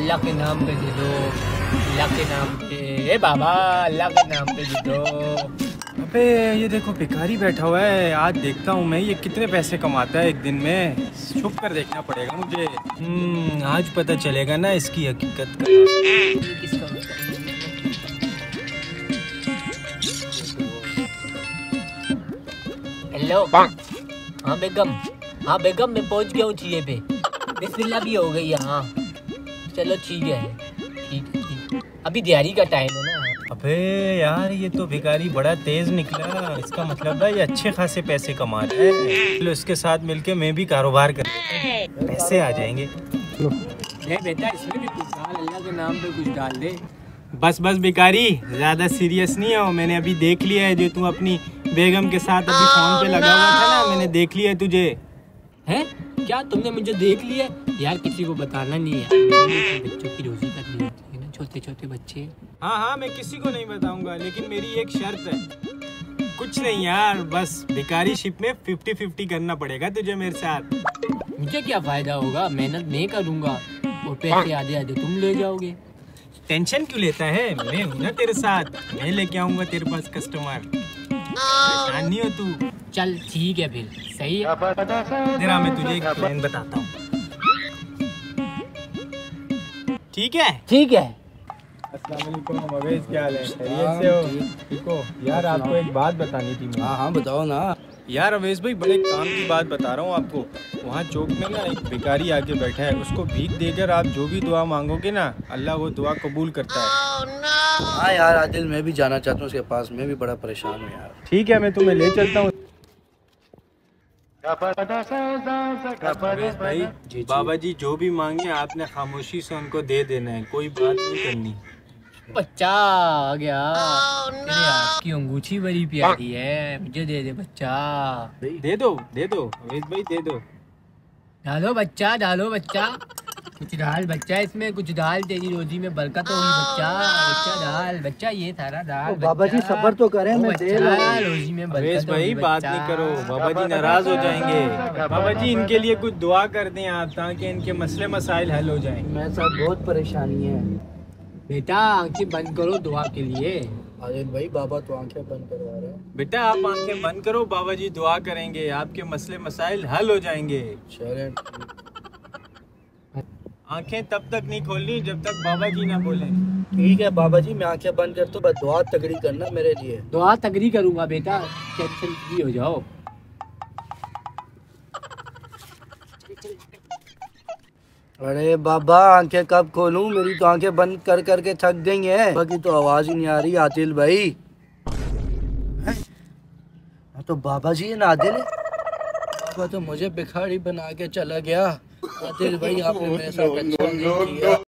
अल्लाह के नाम पे दे दो, अल्लाह के नाम पे। ए बाबा अल्लाह के नाम पे दे दो। अबे ये देखो भिखारी बैठा हुआ है, आज देखता हूँ मैं ये कितने पैसे कमाता है एक दिन में। छुप कर देखना पड़ेगा मुझे। आज पता चलेगा ना इसकी हकीकत का। हेलो। हाँ बेगम, हाँ बेगम मैं पहुँच गया हूँ चीज़े पे। बिस्मिल्लाह भी हो गई है। हाँ चलो ठीक है, ठीक है ठीक है। अभी दिहाड़ी का टाइम है ना। अबे यार ये तो भिखारी बड़ा तेज निकला, इसका मतलब है ये अच्छे खासे पैसे कमा रहा है। चलो इसके साथ मिलके मैं भी कारोबार कर पैसे आ जाएंगे। बेटा इसमें भी कुछ डाल, अल्लाह के नाम पे कुछ डाल दे। बस बस भिखारी ज्यादा सीरियस नहीं हो, मैंने अभी देख लिया है जो तू अपनी बेगम के साथ अभी फोन पे लगा हुआ था ना, मैंने देख लिया है तुझे। हैं? क्या तुमने मुझे देख लिया? यार किसी को बताना नहीं है, बच्चों की रोजी करनी होती है ना, छोटे छोटे बच्चे। हाँ हाँ मैं किसी को नहीं बताऊंगा, लेकिन मेरी एक शर्त है। कुछ नहीं यार, बस भिखारी शिप में 50-50 करना पड़ेगा तुझे मेरे साथ। मुझे क्या फायदा होगा, मेहनत मैं करूंगा और पैसे आधे आधे तुम ले जाओगे। टेंशन क्यों लेता है, मैं हूँ ना तेरे साथ, मैं लेके आऊंगा तेरे पास कस्टमर। परेशान नहीं हो तू। चल ठीक है फिर, सही है। तेरा मैं तुझे एक प्लान बताता हूँ, ठीक है? ठीक है। अस्सलाम वालेकुम अवैस, क्या हाल है? खैरियत से हो? ठीक हो? यार आपको एक बात बतानी थी मुझे। हाँ हाँ बताओ ना। यार अवैस भाई बड़े काम की बात बता रहा हूँ आपको। वहाँ चौक में ना एक भिखारी आके बैठा है, उसको भीख देकर आप जो भी दुआ मांगोगे ना अल्लाह वो दुआ कबूल करता है। हाँ यार आदिल, मैं भी जाना चाहता हूँ उसके पास, मैं भी बड़ा परेशान हूँ यार। ठीक है मैं तुम्हें ले चलता हूँ। भाई बाबा जी जो भी मांगे आपने खामोशी से उनको दे देना है, कोई बात नहीं करनी। बच्चा आ गया। तेरे हाथ की अंगूठी बड़ी प्यारी है, मुझे दे दे बच्चा। दे दो अवैस भाई दे दो। डालो बच्चा, डालो बच्चा, कुछ डाल बच्चा, इसमें कुछ डाल, तेरी रोजी में बरकत होगी बच्चा। बच्चा डाल, बच्चा ये सारा डाल। बाबा जी सब्र तो करें, मैं दे रहा हूँ। रोजी में अवैस बरकत भाई होगी बात बच्चा। नहीं करो, बाबा जी नाराज हो जाएंगे। बाबा जी इनके लिए कुछ दुआ कर दें आप, ताकि इनके मसले मसाइल हल हो जाएं। मेरे साथ बहुत परेशानी है। बेटा आंखें बंद करो दुआ के लिए। आदिल भाई बाबा तो आंखें बंद करवा रहे हैं। बेटा आप आंखें बंद करो, बाबा जी दुआ करेंगे, आपके मसले मसाइल हल हो जाएंगे। चलें। आंखें तब तक नहीं खोलनी जब तक बाबा जी ना बोले। ठीक है बाबा जी, मैं आंखें बंद करता हूँ, बस दुआ तगड़ी करना मेरे लिए। दुआ तगड़ी करूंगा बेटा, टेंशन फ्री हो जाओ। अरे बाबा आंखें कब खोलूं, मेरी तो आंखें बंद कर करके थक गई हैं। बाकी तो आवाज ही नहीं आ रही। आदिल भाई हैं? हाँ तो बाबा जी है ना आदिल है? बाबा तो मुझे भिखारी बना के चला गया। आदिल भाई आपने मेरे साथ अच्छा नहीं किया।